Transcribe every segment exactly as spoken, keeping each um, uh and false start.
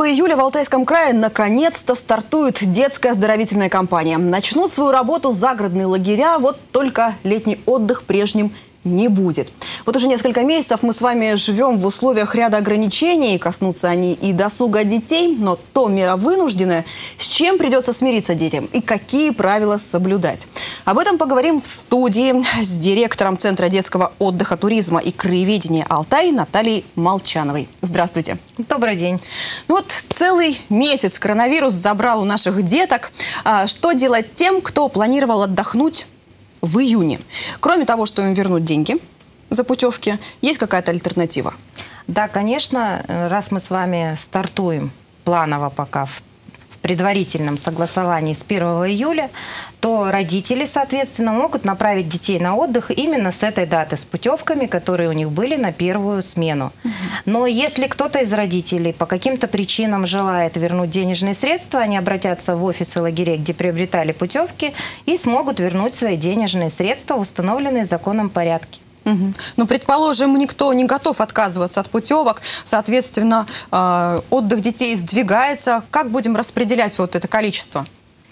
первого июля в Алтайском крае наконец-то стартует детская оздоровительная кампания. Начнут свою работу загородные лагеря, вот только летний отдых прежним не будет. Вот уже несколько месяцев мы с вами живем в условиях ряда ограничений, коснутся они и досуга детей, но то мера вынужденная, с чем придется смириться детям и какие правила соблюдать. Об этом поговорим в студии с директором Центра детского отдыха, туризма и краеведения «Алтай» Натальей Молчановой. Здравствуйте. Добрый день. Ну вот целый месяц коронавирус забрал у наших деток. А что делать тем, кто планировал отдохнуть в июне? Кроме того, что им вернуть деньги за путевки, есть какая-то альтернатива? Да, конечно, раз мы с вами стартуем планово пока в предварительном согласовании с первого июля, то родители, соответственно, могут направить детей на отдых именно с этой даты, с путевками, которые у них были на первую смену. Но если кто-то из родителей по каким-то причинам желает вернуть денежные средства, они обратятся в офисы лагерей, где приобретали путевки, и смогут вернуть свои денежные средства в установленные законом порядке. Угу. Ну, предположим, никто не готов отказываться от путевок, соответственно, э, отдых детей сдвигается. Как будем распределять вот это количество?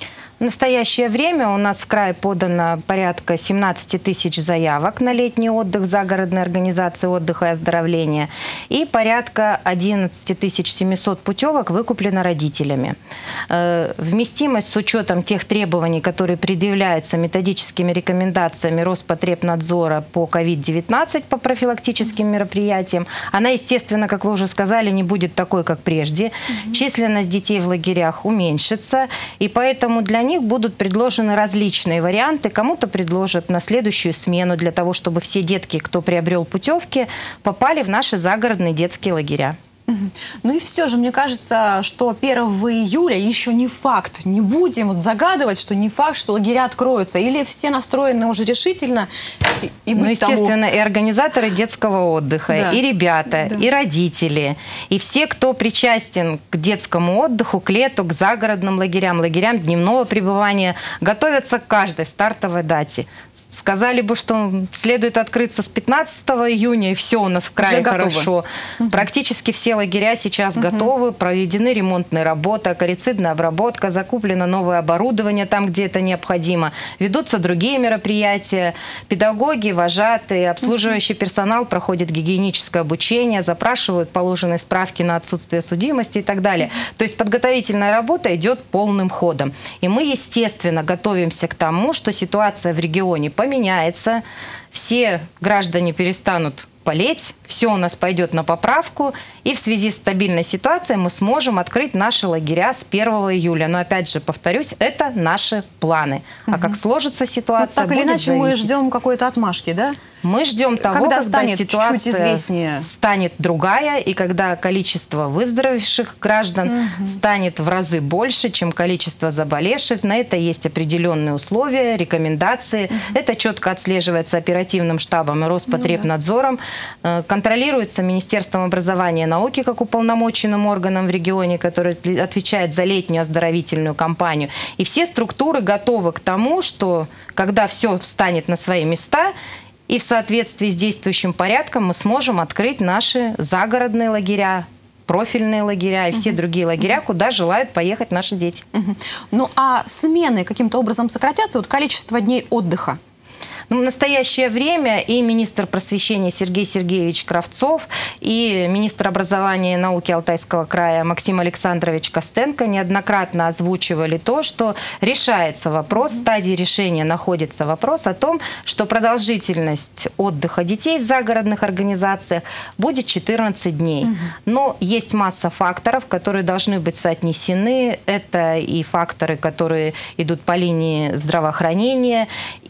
В настоящее время у нас в крае подано порядка семнадцати тысяч заявок на летний отдых загородной организации отдыха и оздоровления, и порядка одиннадцати тысяч семисот путевок выкуплено родителями. Вместимость с учетом тех требований, которые предъявляются методическими рекомендациями Роспотребнадзора по ковид девятнадцать, по профилактическим мероприятиям, она, естественно, как вы уже сказали, не будет такой, как прежде. Mm-hmm. Численность детей в лагерях уменьшится, и поэтому для них них будут предложены различные варианты. Кому-то предложат на следующую смену для того, чтобы все детки, кто приобрел путевки, попали в наши загородные детские лагеря. Ну и все же, мне кажется, что первого июля еще не факт. Не будем вот загадывать, что не факт, что лагеря откроются. Или все настроены уже решительно и, и быть Ну, естественно, тому... и организаторы детского отдыха, да. и ребята, да. и родители, и все, кто причастен к детскому отдыху, к лету, к загородным лагерям, лагерям дневного пребывания, готовятся к каждой стартовой дате. Сказали бы, что следует открыться с пятнадцатого июня, и все у нас в крае хорошо. Угу. Практически все лагеря сейчас угу. готовы, проведены ремонтные работы, акарицидная обработка, закуплено новое оборудование там, где это необходимо. Ведутся другие мероприятия. Педагоги, вожатые, обслуживающий угу. персонал проходит гигиеническое обучение, запрашивают положенные справки на отсутствие судимости и так далее. Угу. То есть подготовительная работа идет полным ходом. И мы, естественно, готовимся к тому, что ситуация в регионе поменяется, все граждане перестанут болеть, все у нас пойдет на поправку, и в связи с стабильной ситуацией мы сможем открыть наши лагеря с первого июля. Но опять же, повторюсь, это наши планы. Угу. А как сложится ситуация, ну, так или иначе зависеть. Мы ждем какой-то отмашки, да? Мы ждем того, когда, когда станет ситуация чуть известнее, станет другая, и когда количество выздоровевших граждан угу. станет в разы больше, чем количество заболевших. На это есть определенные условия, рекомендации. Угу. Это четко отслеживается оперативным штабом и Роспотребнадзором. Ну, да. Контролируется Министерством образования и науки как уполномоченным органом в регионе, который отвечает за летнюю оздоровительную кампанию. И все структуры готовы к тому, что когда все встанет на свои места, и в соответствии с действующим порядком мы сможем открыть наши загородные лагеря, профильные лагеря и все uh-huh. другие лагеря, uh-huh. куда желают поехать наши дети. Uh-huh. Ну а смены каким-то образом сократятся? Вот количество дней отдыха? Ну, в настоящее время и министр просвещения Сергей Сергеевич Кравцов, и министр образования и науки Алтайского края Максим Александрович Костенко неоднократно озвучивали то, что решается вопрос, в стадии решения находится вопрос о том, что продолжительность отдыха детей в загородных организациях будет четырнадцать дней. Угу. Но есть масса факторов, которые должны быть соотнесены. Это и факторы, которые идут по линии здравоохранения,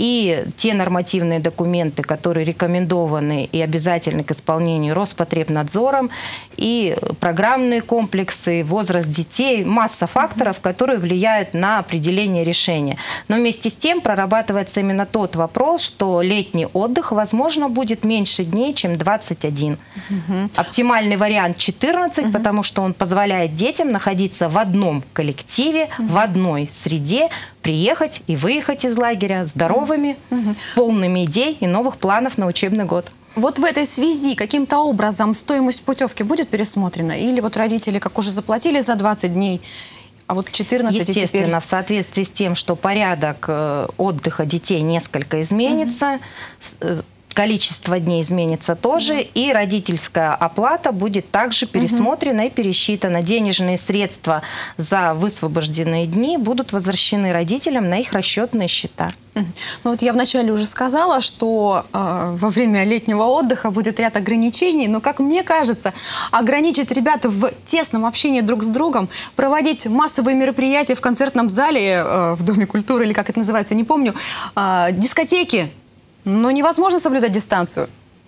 и те нормативные нормативные документы, которые рекомендованы и обязательны к исполнению Роспотребнадзором, и программные комплексы, возраст детей, масса факторов, которые влияют на определение решения. Но вместе с тем прорабатывается именно тот вопрос, что летний отдых, возможно, будет меньше дней, чем двадцать один. Угу. Оптимальный вариант четырнадцать, угу. потому что он позволяет детям находиться в одном коллективе, угу. в одной среде, приехать и выехать из лагеря здоровыми, угу. полными идей и новых планов на учебный год. Вот в этой связи каким-то образом стоимость путевки будет пересмотрена? Или вот родители, как уже заплатили за двадцать дней, а вот четырнадцать Естественно, теперь... в соответствии с тем, что порядок отдыха детей несколько изменится, угу. количество дней изменится тоже, угу. и родительская оплата будет также пересмотрена угу. и пересчитана. Денежные средства за высвобожденные дни будут возвращены родителям на их расчетные счета. Ну вот я вначале уже сказала, что э, во время летнего отдыха будет ряд ограничений, но, как мне кажется, ограничить ребят в тесном общении друг с другом, проводить массовые мероприятия в концертном зале, э, в Доме культуры, или как это называется, не помню, э, дискотеки, но невозможно соблюдать дистанцию.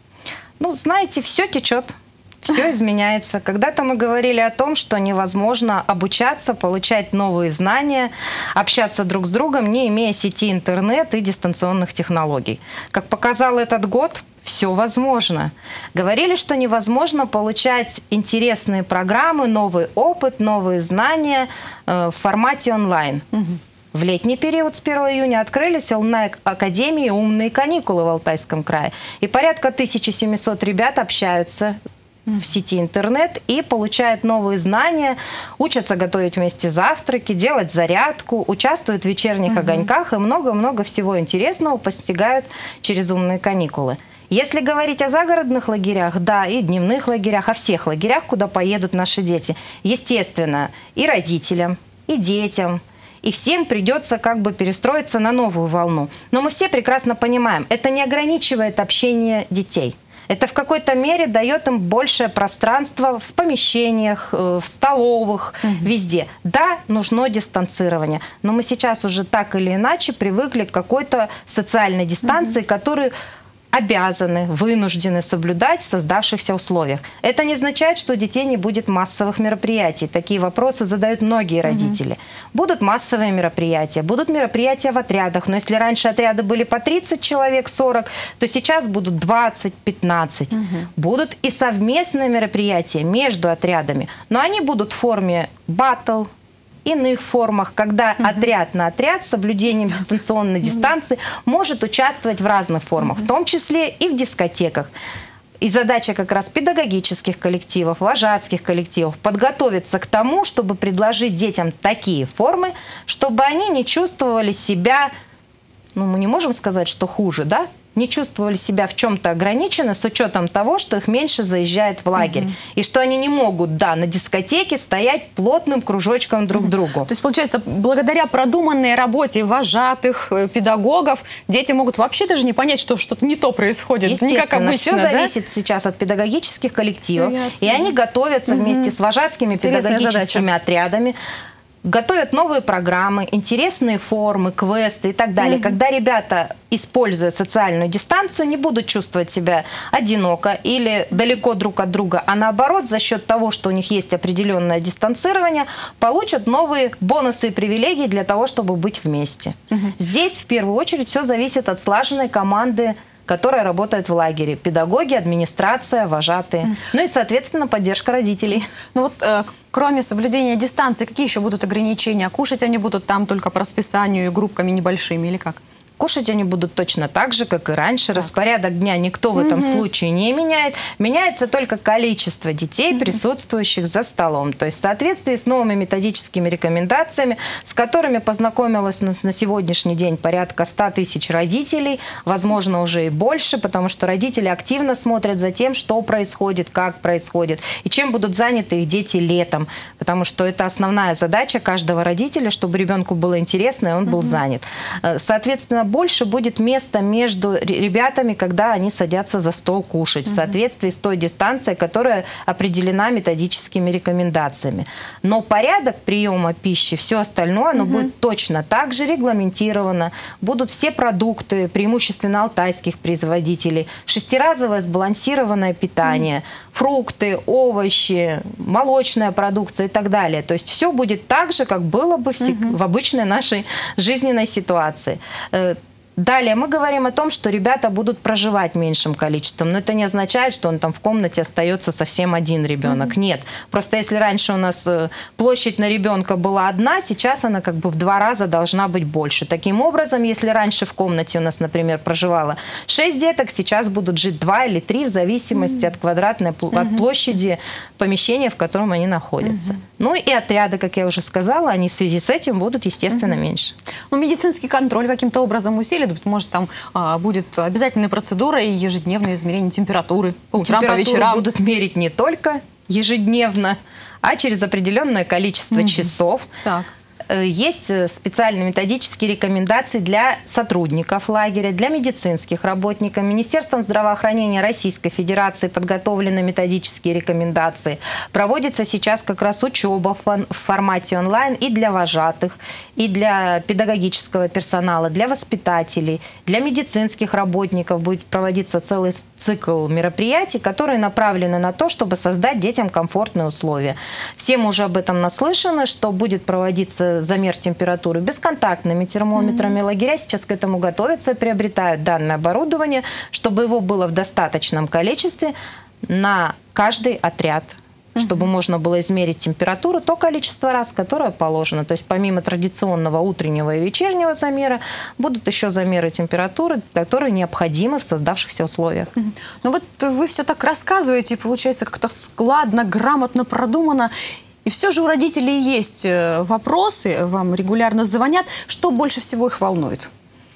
Ну, знаете, все течет. Все изменяется. Когда-то мы говорили о том, что невозможно обучаться, получать новые знания, общаться друг с другом, не имея сети интернет и дистанционных технологий. Как показал этот год, все возможно. Говорили, что невозможно получать интересные программы, новый опыт, новые знания э, в формате онлайн. Угу. В летний период с первого июня открылись онлайн-академии «Умные каникулы» в Алтайском крае. И порядка тысячи семисот ребят общаются в сети интернет и получают новые знания, учатся готовить вместе завтраки, делать зарядку, участвуют в вечерних угу. огоньках и много-много всего интересного постигают через «Умные каникулы». Если говорить о загородных лагерях, да, и дневных лагерях, о всех лагерях, куда поедут наши дети, естественно, и родителям, и детям, и всем придется как бы перестроиться на новую волну. Но мы все прекрасно понимаем, это не ограничивает общение детей. Это в какой-то мере дает им большее пространство в помещениях, в столовых, угу. везде. Да, нужно дистанцирование, но мы сейчас уже так или иначе привыкли к какой-то социальной дистанции, угу. которую обязаны, вынуждены соблюдать в создавшихся условиях. Это не означает, что у детей не будет массовых мероприятий. Такие вопросы задают многие родители. Mm-hmm. Будут массовые мероприятия, будут мероприятия в отрядах. Но если раньше отряды были по тридцать человек, сорок, то сейчас будут двадцать-пятнадцать. Mm-hmm. Будут и совместные мероприятия между отрядами. Но они будут в форме батл, иных формах, когда угу. отряд на отряд с соблюдением дистанционной дистанции может участвовать в разных формах, угу. в том числе и в дискотеках. И задача как раз педагогических коллективов, вожатских коллективов подготовиться к тому, чтобы предложить детям такие формы, чтобы они не чувствовали себя, ну мы не можем сказать, что хуже, да? Не чувствовали себя в чем-то ограниченно с учетом того, что их меньше заезжает в лагерь. Угу. И что они не могут, да, на дискотеке стоять плотным кружочком друг к другу. То есть, получается, благодаря продуманной работе вожатых, педагогов, дети могут вообще даже не понять, что что-то не то происходит. Не как обычно, все да? зависит сейчас от педагогических коллективов. И они готовятся угу. вместе с вожатскими Интересная педагогическими задача. отрядами. Готовят новые программы, интересные формы, квесты и так далее. Mm-hmm. Когда ребята, используя социальную дистанцию, не будут чувствовать себя одиноко или далеко друг от друга, а наоборот, за счет того, что у них есть определенное дистанцирование, получат новые бонусы и привилегии для того, чтобы быть вместе. Mm-hmm. Здесь, в первую очередь, все зависит от слаженной команды, которая работает в лагере. Педагоги, администрация, вожатые. Mm. Ну и, соответственно, поддержка родителей. Ну вот, э, кроме соблюдения дистанции, какие еще будут ограничения? Кушать они будут там только по расписанию и группками небольшими или как? Кушать они будут точно так же, как и раньше. Так. Распорядок дня никто в этом угу. случае не меняет. Меняется только количество детей, угу. присутствующих за столом. То есть в соответствии с новыми методическими рекомендациями, с которыми познакомилось на, на сегодняшний день порядка ста тысяч родителей, возможно, уже и больше, потому что родители активно смотрят за тем, что происходит, как происходит, и чем будут заняты их дети летом. Потому что это основная задача каждого родителя, чтобы ребенку было интересно, и он был угу. занят. Соответственно, больше будет места между ребятами, когда они садятся за стол кушать, в соответствии с той дистанцией, которая определена методическими рекомендациями. Но порядок приема пищи, все остальное, оно угу. будет точно так же регламентировано. Будут все продукты, преимущественно алтайских производителей, шестиразовое сбалансированное питание, угу. фрукты, овощи, молочная продукция и так далее. То есть все будет так же, как было бы в, угу. в обычной нашей жизненной ситуации. Далее мы говорим о том, что ребята будут проживать меньшим количеством, но это не означает, что он там в комнате остается совсем один ребенок. Mm-hmm. Нет. Просто если раньше у нас площадь на ребенка была одна, сейчас она как бы в два раза должна быть больше. Таким образом, если раньше в комнате у нас, например, проживало шесть деток, сейчас будут жить два или три в зависимости mm-hmm. от квадратной mm-hmm. от площади помещения, в котором они находятся. Mm-hmm. Ну и отряды, как я уже сказала, они в связи с этим будут, естественно, mm-hmm. меньше. Ну, медицинский контроль каким-то образом усилит? Быть может, там а, будет обязательная процедура и ежедневное измерение температуры по утрам, по вечерам? Будут мерить не только ежедневно, а через определенное количество mm-hmm. часов. Так. Есть специальные методические рекомендации для сотрудников лагеря, для медицинских работников. Министерством здравоохранения Российской Федерации подготовлены методические рекомендации. Проводится сейчас как раз учеба в формате онлайн и для вожатых, и для педагогического персонала, для воспитателей, для медицинских работников. Будет проводиться целый цикл мероприятий, которые направлены на то, чтобы создать детям комфортные условия. Все мы уже об этом наслышаны, что будет проводиться замер температуры бесконтактными термометрами. Mm-hmm. Лагеря сейчас к этому готовятся и приобретают данное оборудование, чтобы его было в достаточном количестве на каждый отряд, mm-hmm. чтобы можно было измерить температуру, то количество раз, которое положено. То есть помимо традиционного утреннего и вечернего замера, будут еще замеры температуры, которые необходимы в создавшихся условиях. Mm-hmm. Ну вот вы все так рассказываете, и получается как-то складно, грамотно, продумано. И все же у родителей есть вопросы, вам регулярно звонят. Что больше всего их волнует?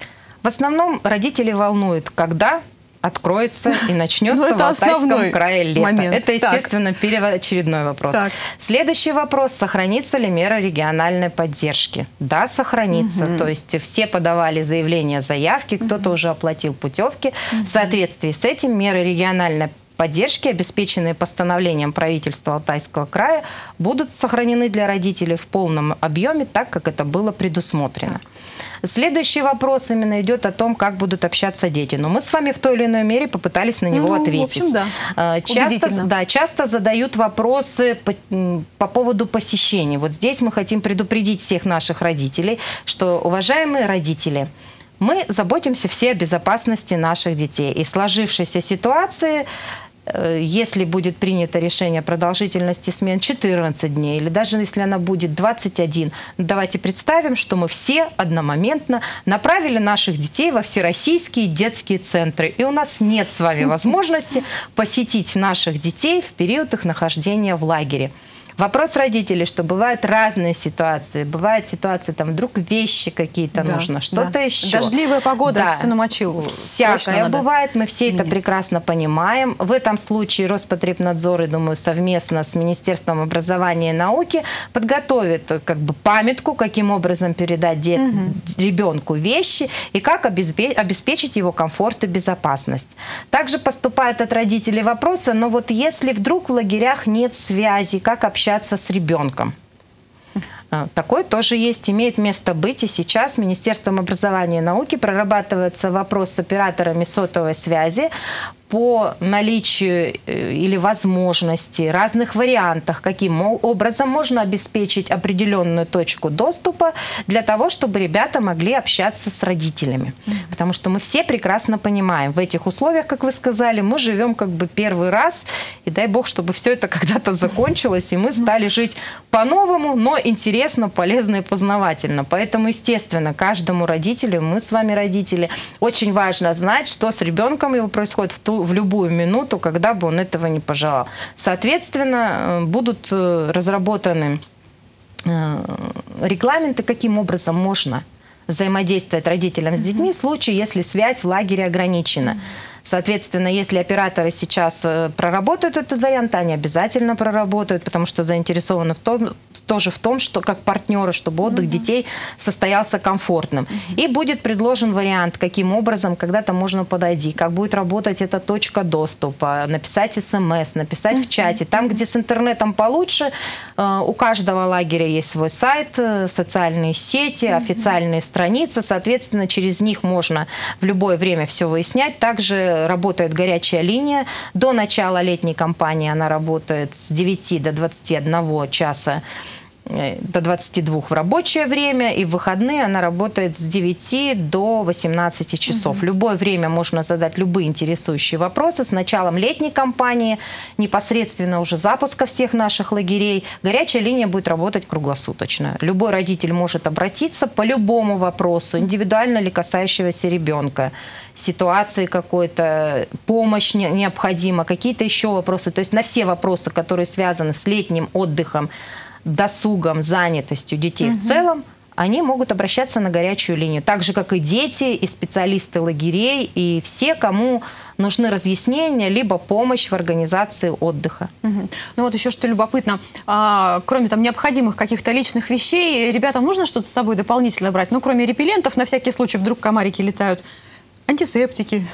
В основном родители волнуют, когда откроется и начнется в Алтайском крае лето. Момент. Это, естественно, так. первоочередной вопрос. Так. Следующий вопрос. Сохранится ли мера региональной поддержки? Да, сохранится. Угу. То есть все подавали заявления, заявки, кто-то угу. уже оплатил путевки. Угу. В соответствии с этим меры региональной поддержки, обеспеченные постановлением правительства Алтайского края, будут сохранены для родителей в полном объеме, так как это было предусмотрено. Следующий вопрос именно идет о том, как будут общаться дети. Но мы с вами в той или иной мере попытались на него ну, ответить. В общем, да. Часто, да, часто задают вопросы по, по поводу посещений. Вот здесь мы хотим предупредить всех наших родителей, что, уважаемые родители, мы заботимся все о безопасности наших детей. И сложившейся ситуации, если будет принято решение о продолжительности смен четырнадцать дней, или даже если она будет двадцать один, давайте представим, что мы все одномоментно направили наших детей во всероссийские детские центры. И у нас нет с вами возможности посетить наших детей в период их нахождения в лагере. Вопрос родителей, что бывают разные ситуации. Бывают ситуации, там вдруг вещи какие-то да, нужно, что-то да. еще. Дождливая погода, да. все намочил. Всякое бывает, мы все Нет. это прекрасно понимаем. В этом случае Роспотребнадзор, я думаю, совместно с Министерством образования и науки подготовит как бы памятку, каким образом передать дет... угу. ребенку вещи и как обеспечить его комфорт и безопасность. Также поступают от родителей вопросы, но вот если вдруг в лагерях нет связи, как общаться с ребенком. Такое тоже есть, имеет место быть. И сейчас Министерством образования и науки прорабатывается вопрос с операторами сотовой связи по наличию или возможности, разных вариантах, каким образом можно обеспечить определенную точку доступа для того, чтобы ребята могли общаться с родителями. Mm-hmm. Потому что мы все прекрасно понимаем, в этих условиях, как вы сказали, мы живем как бы первый раз, и дай бог, чтобы все это когда-то закончилось, и мы стали жить по-новому, но интересно, полезно и познавательно. Поэтому, естественно, каждому родителю, мы с вами родители, очень важно знать, что с ребенком его происходит в ту в любую минуту, когда бы он этого не пожелал. Соответственно, будут разработаны регламенты, каким образом можно взаимодействовать родителям с детьми в случае, если связь в лагере ограничена. Соответственно, если операторы сейчас проработают этот вариант, они обязательно проработают, потому что заинтересованы в том, тоже в том, что как партнеры, чтобы отдых mm-hmm. детей состоялся комфортным. Mm-hmm. И будет предложен вариант, каким образом когда-то можно подойти, как будет работать эта точка доступа, написать смс, написать mm-hmm. в чате. Там, где с интернетом получше, у каждого лагеря есть свой сайт, социальные сети, mm-hmm. официальные страницы. Соответственно, через них можно в любое время все выяснять. Также работает горячая линия. До начала летней кампании она работает с девяти до двадцати одного часа до двадцати двух в рабочее время, и в выходные она работает с девяти до восемнадцати часов. В угу. любое время можно задать любые интересующие вопросы. С началом летней кампании, непосредственно уже запуска всех наших лагерей, горячая линия будет работать круглосуточно. Любой родитель может обратиться по любому вопросу, индивидуально ли касающегося ребенка, ситуации какой-то, помощь необходима, какие-то еще вопросы. То есть на все вопросы, которые связаны с летним отдыхом, досугом, занятостью детей угу. в целом, они могут обращаться на горячую линию. Так же, как и дети, и специалисты лагерей, и все, кому нужны разъяснения, либо помощь в организации отдыха. Угу. Ну вот еще что любопытно, а, кроме там необходимых каких-то личных вещей, ребятам нужно что-то с собой дополнительно брать? Ну, кроме репеллентов, на всякий случай, вдруг комарики летают. Антисептики,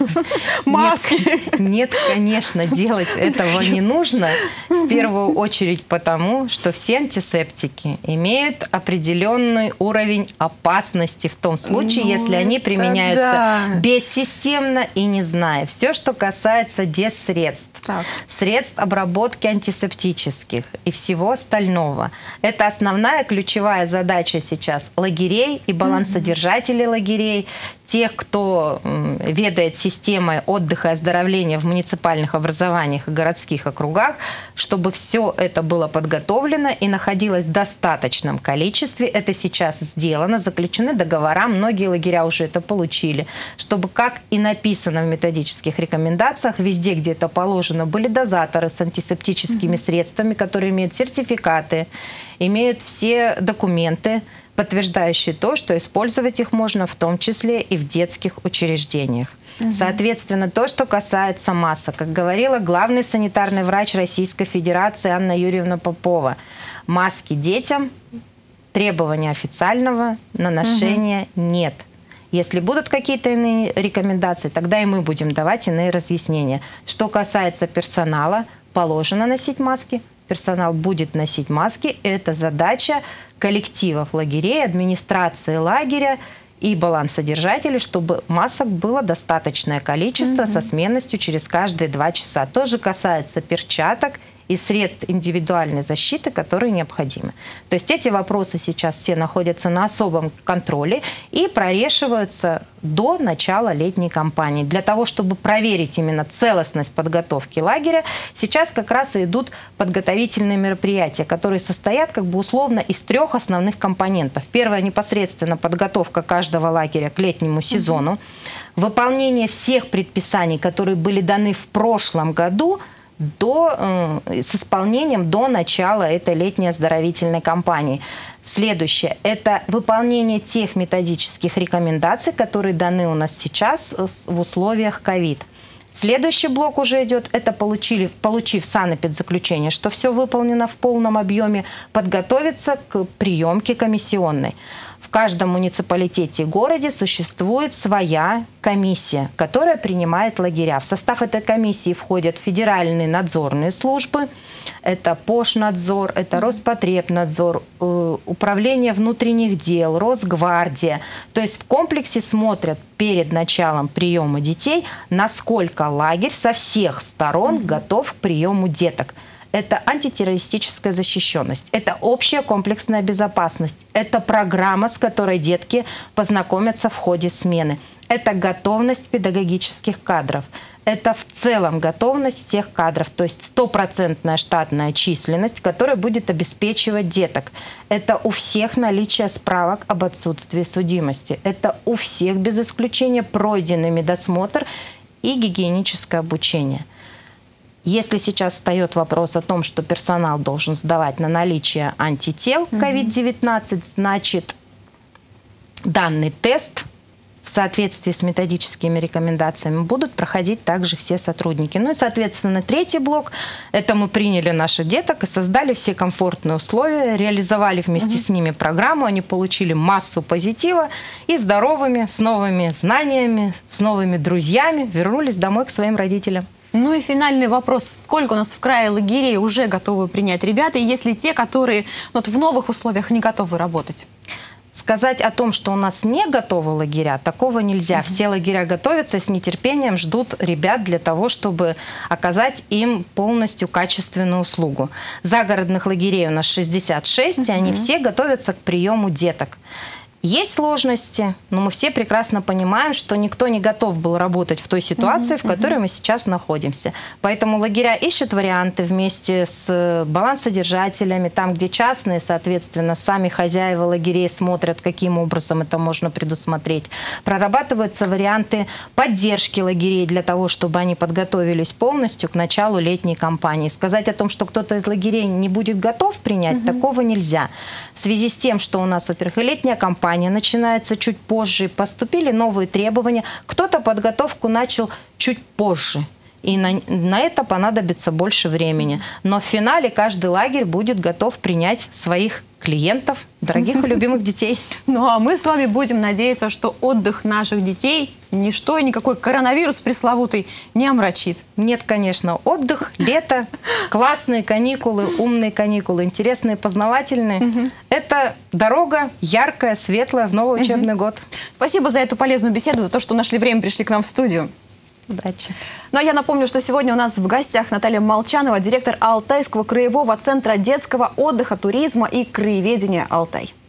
маски. Нет, нет, конечно, делать этого не нужно. В первую очередь потому, что все антисептики имеют определенный уровень опасности в том случае, ну, если они применяются да. бессистемно и не зная. Все, что касается дезсредств, так. средств обработки антисептических и всего остального. Это основная ключевая задача сейчас лагерей и балансодержателей лагерей, тех, кто ведает системой отдыха и оздоровления в муниципальных образованиях и городских округах, чтобы все это было подготовлено и находилось в достаточном количестве. Это сейчас сделано, заключены договора, многие лагеря уже это получили, чтобы, как и написано в методических рекомендациях, везде, где это положено, были дозаторы с антисептическими mm-hmm. средствами, которые имеют сертификаты, имеют все документы, подтверждающие то, что использовать их можно в том числе и в детских учреждениях. Угу. Соответственно, то, что касается масок, как говорила главный санитарный врач Российской Федерации Анна Юрьевна Попова, маски детям, требования официального наношения угу. нет. Если будут какие-то иные рекомендации, тогда и мы будем давать иные разъяснения. Что касается персонала, положено носить маски, персонал будет носить маски. Это задача коллективов лагерей, администрации лагеря и балансодержателей, чтобы масок было достаточное количество mm-hmm. со сменностью через каждые два часа. То же касается перчаток и средств индивидуальной защиты, которые необходимы. То есть эти вопросы сейчас все находятся на особом контроле и прорешиваются до начала летней кампании. Для того, чтобы проверить именно целостность подготовки лагеря, сейчас как раз и идут подготовительные мероприятия, которые состоят как бы условно из трех основных компонентов. Первое — непосредственно подготовка каждого лагеря к летнему сезону, mm-hmm. выполнение всех предписаний, которые были даны в прошлом году, До, э, с исполнением до начала этой летней оздоровительной кампании. Следующее – это выполнение тех методических рекомендаций, которые даны у нас сейчас в условиях ковид. Следующий блок уже идет, это получили, получив санэпидзаключение, что все выполнено в полном объеме, подготовиться к приемке комиссионной. В каждом муниципалитете и городе существует своя комиссия, которая принимает лагеря. В состав этой комиссии входят федеральные надзорные службы, это Пошнадзор, это Роспотребнадзор, Управление внутренних дел, Росгвардия. То есть в комплексе смотрят перед началом приема детей, насколько лагерь со всех сторон mm-hmm. готов к приему деток. Это антитеррористическая защищенность, это общая комплексная безопасность, это программа, с которой детки познакомятся в ходе смены, это готовность педагогических кадров, это в целом готовность всех кадров, то есть стопроцентная штатная численность, которая будет обеспечивать деток. Это у всех наличие справок об отсутствии судимости, это у всех без исключения пройденный медосмотр и гигиеническое обучение. Если сейчас встает вопрос о том, что персонал должен сдавать на наличие антител ковид девятнадцать, значит, данный тест в соответствии с методическими рекомендациями будут проходить также все сотрудники. Ну и, соответственно, третий блок – это мы приняли наших деток и создали все комфортные условия, реализовали вместе угу. с ними программу, они получили массу позитива и здоровыми, с новыми знаниями, с новыми друзьями вернулись домой к своим родителям. Ну и финальный вопрос. Сколько у нас в крае лагерей уже готовы принять ребята, и есть ли те, которые вот в новых условиях не готовы работать? Сказать о том, что у нас не готовы лагеря, такого нельзя. Mm-hmm. Все лагеря готовятся, с нетерпением ждут ребят для того, чтобы оказать им полностью качественную услугу. Загородных лагерей у нас шестьдесят шесть, mm-hmm. и они все готовятся к приему деток. Есть сложности, но мы все прекрасно понимаем, что никто не готов был работать в той ситуации, uh-huh, в которой uh-huh. мы сейчас находимся. Поэтому лагеря ищут варианты вместе с балансодержателями, там, где частные, соответственно, сами хозяева лагерей смотрят, каким образом это можно предусмотреть. Прорабатываются варианты поддержки лагерей для того, чтобы они подготовились полностью к началу летней кампании. Сказать о том, что кто-то из лагерей не будет готов принять, uh-huh. такого нельзя. В связи с тем, что у нас, во-первых, и летняя кампания начинается чуть позже, поступили новые требования, кто-то подготовку начал чуть позже. И на, на это понадобится больше времени. Но в финале каждый лагерь будет готов принять своих клиентов, дорогих и любимых детей. Ну а мы с вами будем надеяться, что отдых наших детей ничто и никакой коронавирус пресловутый не омрачит. Нет, конечно. Отдых, лето, классные каникулы, умные каникулы, интересные, познавательные. Угу. Это дорога яркая, светлая в новый учебный угу. год. Спасибо за эту полезную беседу, за то, что нашли время, пришли к нам в студию. Удачи. Ну а я напомню, что сегодня у нас в гостях Наталья Молчанова, директор Алтайского краевого центра детского отдыха, туризма и краеведения «Алтай».